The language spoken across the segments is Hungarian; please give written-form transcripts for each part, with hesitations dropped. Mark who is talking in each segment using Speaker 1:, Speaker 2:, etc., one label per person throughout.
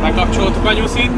Speaker 1: Bekapcsoltuk a nyuszit.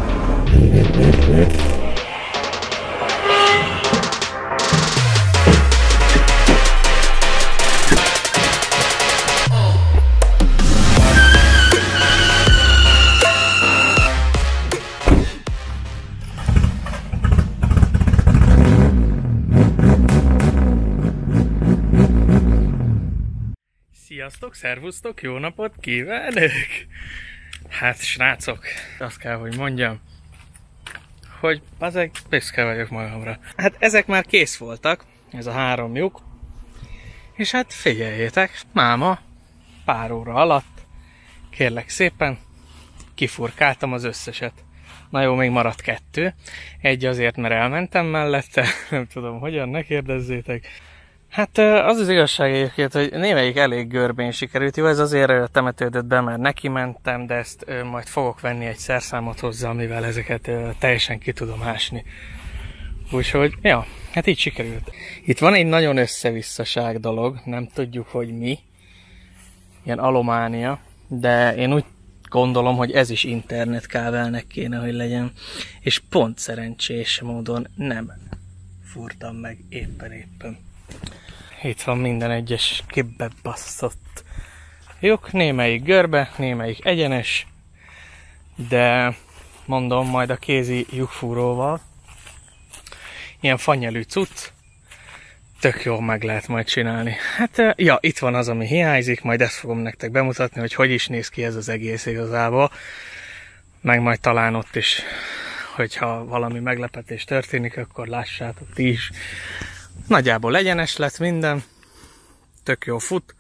Speaker 1: Sziasztok, szervusztok, jó napot kívánok! Hát srácok, azt kell, hogy mondjam, hogy azért büszke vagyok magamra. Hát ezek már kész voltak, ez a 3 lyuk, és hát figyeljétek, máma pár óra alatt, kérlek szépen, kifurkáltam az összeset. Na jó, még maradt 2, egy azért, mert elmentem mellette, nem tudom hogyan, ne kérdezzétek. Hát az igazság egyébként, hogy némelyik elég görbén sikerült. Jó, ez azért temetődött be, mert neki mentem, de ezt majd fogok venni egy szerszámot hozzá, amivel ezeket teljesen ki tudom ásni. Úgyhogy, ja, hát így sikerült. Itt van egy nagyon összevisszaság dolog, nem tudjuk, hogy mi. Ilyen alománia, de én úgy gondolom, hogy ez is internetkábelnek kéne, hogy legyen. És pont szerencsés módon nem furtam meg éppen. Itt van minden egyes képbe basszott lyuk, némelyik görbe, némelyik egyenes, de mondom, majd a kézi lyukfúróval, ilyen fanyelű cucc, tök jól meg lehet majd csinálni. Hát, ja, itt van az, ami hiányzik, majd ezt fogom nektek bemutatni, hogy is néz ki ez az egész igazából, meg majd talán ott is, hogyha valami meglepetés történik, akkor lássátok ti is. Nagyjából egyenes lett minden, tök jó fut,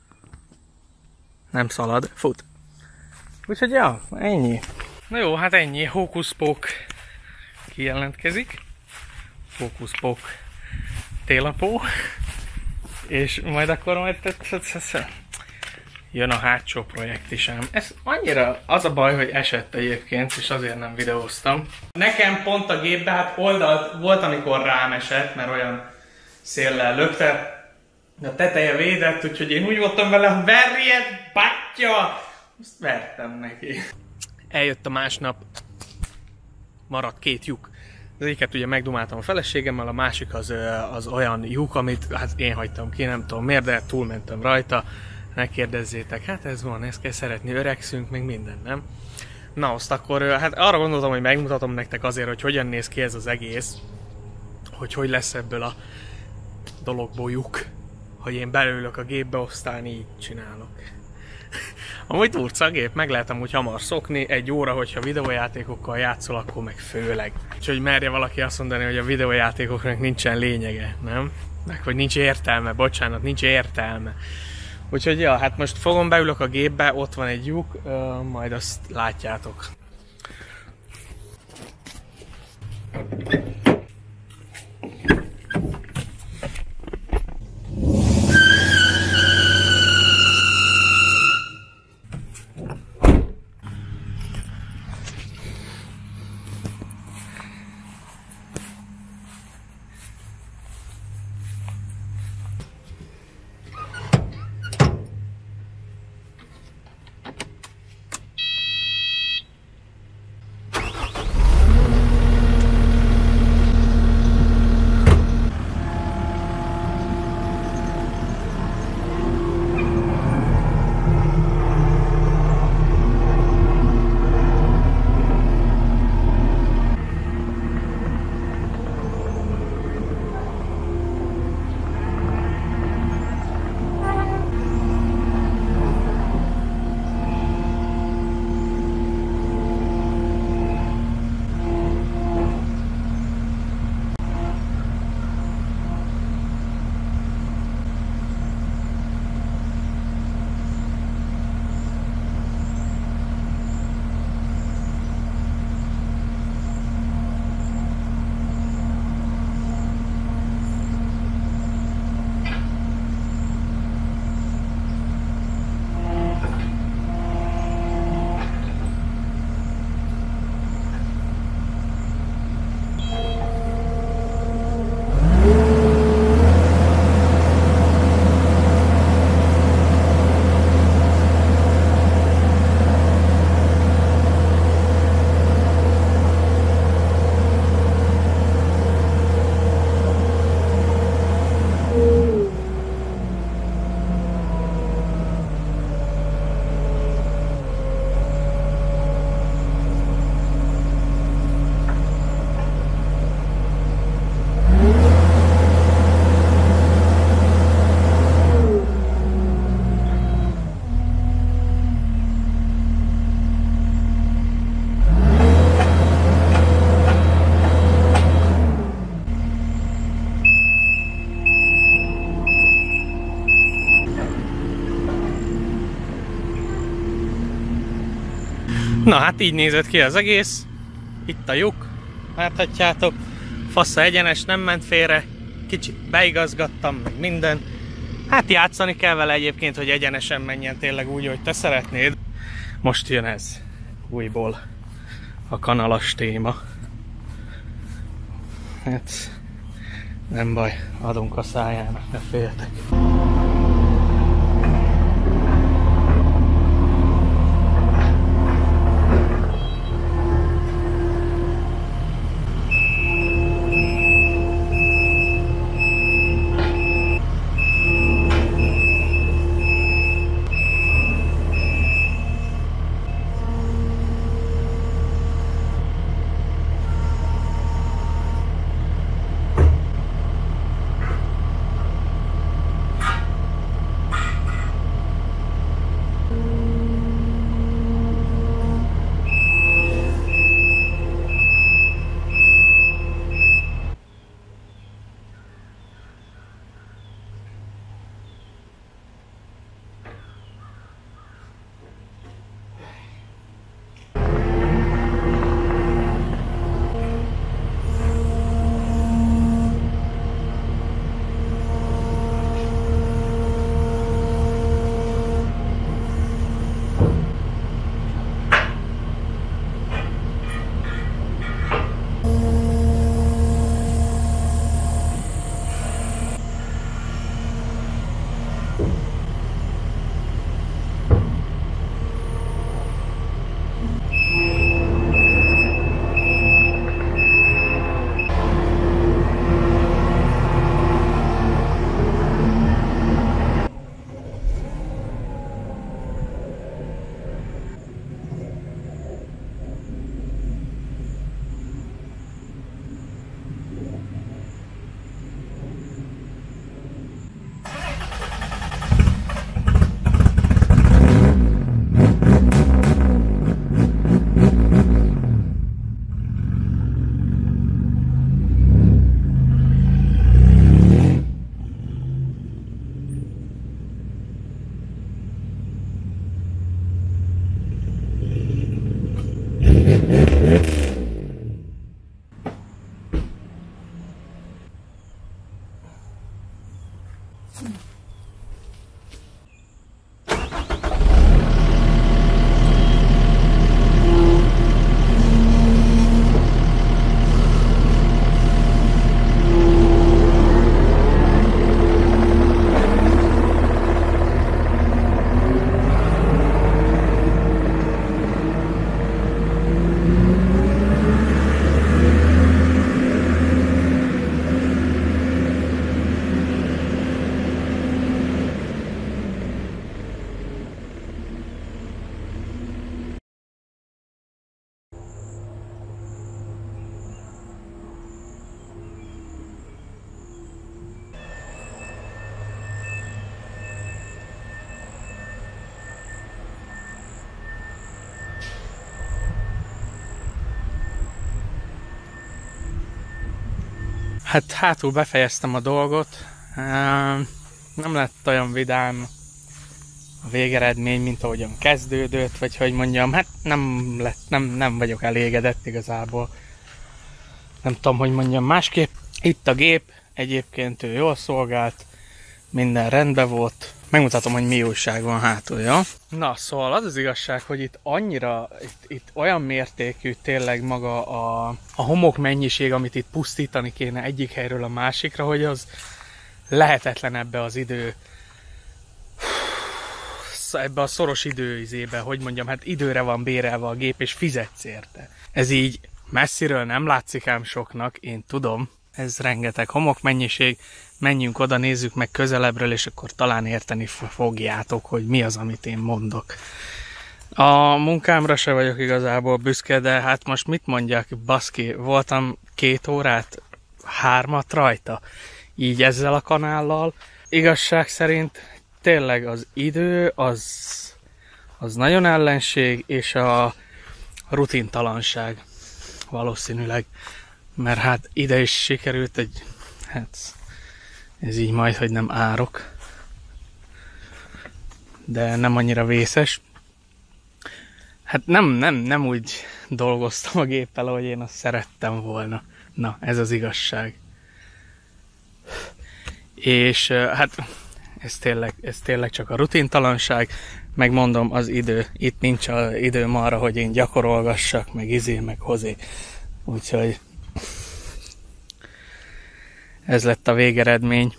Speaker 1: nem szalad, fut. Úgyhogy ja, ennyi. Na jó, hát ennyi, hókuszpók kijelentkezik, hókuszpók télapó, és majd akkor jön a hátsó projekt is ám. Ez annyira az a baj, hogy esett egyébként, és azért nem videóztam. Nekem pont a gépbe, hát oldalt volt, amikor rám esett, mert olyan széllel lökte, a teteje védett, úgyhogy én úgy voltam vele, hogy verjed, bátyja! Azt vertem neki. Eljött a másnap, maradt 2 lyuk. Az egyiket ugye megdumáltam a feleségemmel, a másik az olyan lyuk, amit hát én hagytam ki, nem tudom miért, de túlmentem rajta. Ne kérdezzétek, hát ez van, ezt kell szeretni, öregszünk, meg minden, nem? Na azt akkor, hát arra gondoltam, hogy megmutatom nektek azért, hogy hogyan néz ki ez az egész, hogy lesz ebből a dologból lyuk, hogy én belőlök a gépbe, aztán így csinálok. Amúgy turca a gép, meg lehet amúgy hamar szokni, 1 óra, hogyha videójátékokkal játszol, akkor meg főleg. Úgyhogy merje valaki azt mondani, hogy a videójátékoknak nincsen lényege, nem? Meg hogy nincs értelme, bocsánat, nincs értelme. Úgyhogy ja, hát most fogom, beülök a gépbe, ott van egy lyuk, majd azt látjátok. Na hát így nézett ki az egész. Itt a lyuk, láthatjátok. Fassa egyenes, nem ment félre. Kicsit beigazgattam, meg minden. Hát játszani kell vele egyébként, hogy egyenesen menjen tényleg úgy, hogy te szeretnéd. Most jön ez újból a kanalas téma. Hát nem baj, adunk a szájának, ne féltek. Hát hátul befejeztem a dolgot, nem lett olyan vidám a végeredmény, mint ahogyan kezdődött, vagy hogy mondjam, hát nem vagyok elégedett igazából. Nem tudom, hogy mondjam másképp. Itt a gép, egyébként ő jól szolgált, minden rendben volt. Megmutatom, hogy mi újság van hátul, ja? Na, szóval az az igazság, hogy itt annyira, itt olyan mértékű tényleg maga a homok mennyiség, amit itt pusztítani kéne egyik helyről a másikra, hogy az lehetetlen ebbe az idő, ebbe a szoros időizébe, hogy mondjam, hát időre van bérelve a gép, és fizetsz érte. Ez így messziről nem látszik ám soknak, én tudom. Ez rengeteg homokmennyiség, menjünk oda, nézzük meg közelebbről, és akkor talán érteni fogjátok, hogy mi az, amit én mondok. A munkámra se vagyok igazából büszke, de hát most mit mondjak, baszki, voltam 2 órát, 3 rajta, így ezzel a kanállal. Igazság szerint tényleg az idő, az nagyon ellenség, és a rutintalanság valószínűleg. Mert hát ide is sikerült hát ez így majd, hogy nem árok, de nem annyira vészes. Hát nem úgy dolgoztam a géppel, ahogy én azt szerettem volna. Na, ez az igazság. És hát ez tényleg csak a rutintalanság. Megmondom, az idő. Itt nincs időm arra, hogy én gyakorolgassak, meg hozé. Úgyhogy ez lett a végeredmény.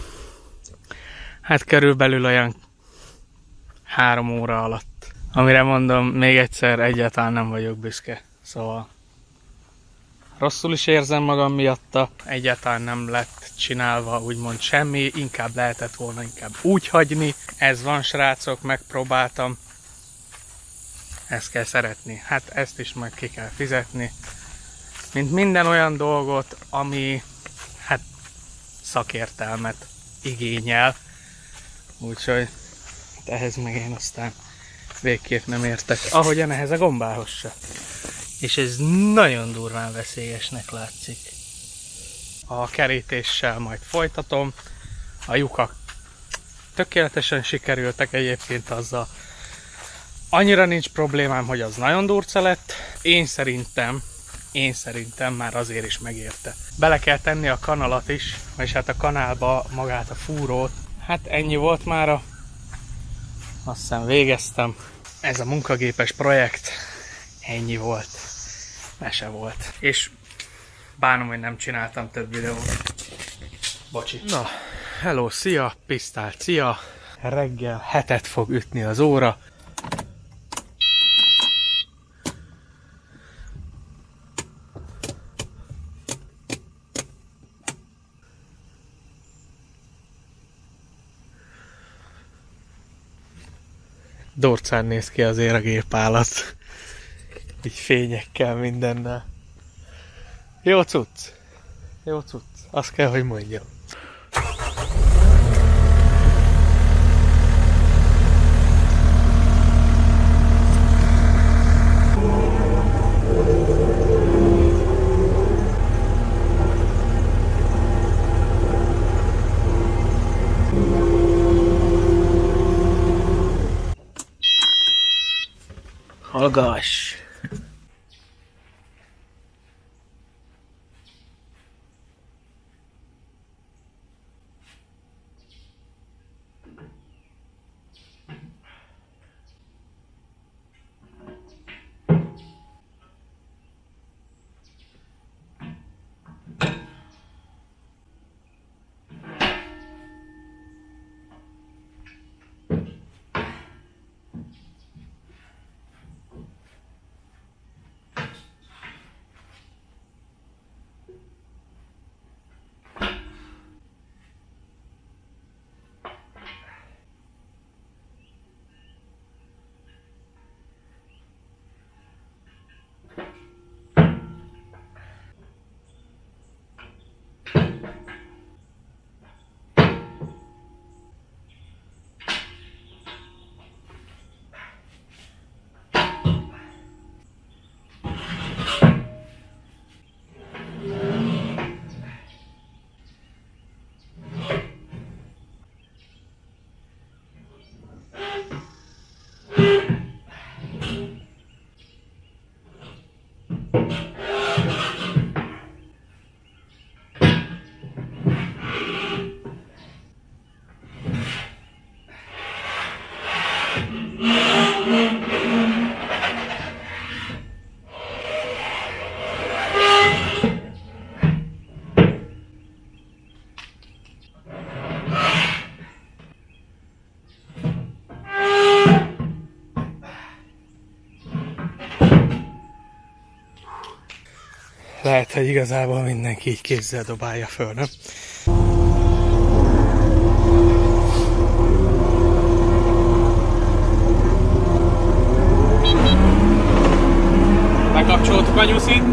Speaker 1: Hát körülbelül olyan 3 óra alatt. Amire mondom, még egyszer egyáltalán nem vagyok büszke. Szóval rosszul is érzem magam miatta. Egyáltalán nem lett csinálva úgymond semmi. Inkább lehetett volna úgy hagyni. Ez van, srácok, megpróbáltam. Ezt kell szeretni. Hát ezt is meg ki kell fizetni. Mint minden olyan dolgot, ami hát szakértelmet igényel. Úgyhogy ehhez meg én aztán végképp nem értek. Ahogyan ehhez a gombához se. És ez nagyon durván veszélyesnek látszik. A kerítéssel majd folytatom. A lyukak tökéletesen sikerültek egyébként azzal. Annyira nincs problémám, hogy az nagyon durca lett. Én szerintem már azért is megérte. Bele kell tenni a kanalat is, és hát a kanálba magát a fúrót. Hát ennyi volt mára. Azt hiszem végeztem. Ez a munkagépes projekt ennyi volt. Mese volt. És bánom, hogy nem csináltam több videót. Bocsi. Na, hello, szia, pisztál, szia. Reggel 7-et fog ütni az óra. Dorcán néz ki azért a gépállat. Így fényekkel, mindennel. Jó cucc. Jó cucc. Azt kell, hogy mondjam. Hallgass! Lehet, hogy igazából mindenki így kézzel dobálja föl, nem? Bekapcsoltuk a nyuszit.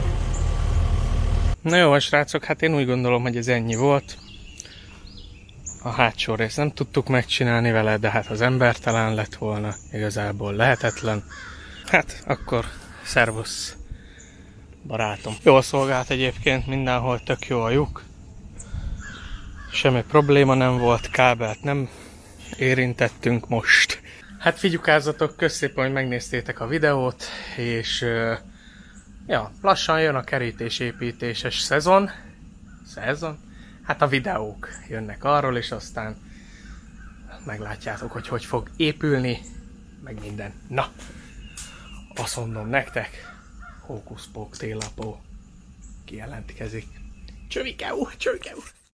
Speaker 1: Na jó, srácok, hát én úgy gondolom, hogy ez ennyi volt. A hátsó részt nem tudtuk megcsinálni vele, de hát az embertelen lett volna, igazából lehetetlen. Hát akkor szervusz, barátom. Jól szolgált egyébként, mindenhol tök jó a lyuk. Semmi probléma nem volt, kábelt nem érintettünk most. Hát figyukázzatok, kösz szépen, hogy megnéztétek a videót, és ja, lassan jön a kerítésépítéses szezon. Hát a videók jönnek arról, és aztán meglátjátok, hogy hogy fog épülni, meg minden. Na, azt mondom nektek, hókuszpók télapó kijelentkezik. Csövikeu!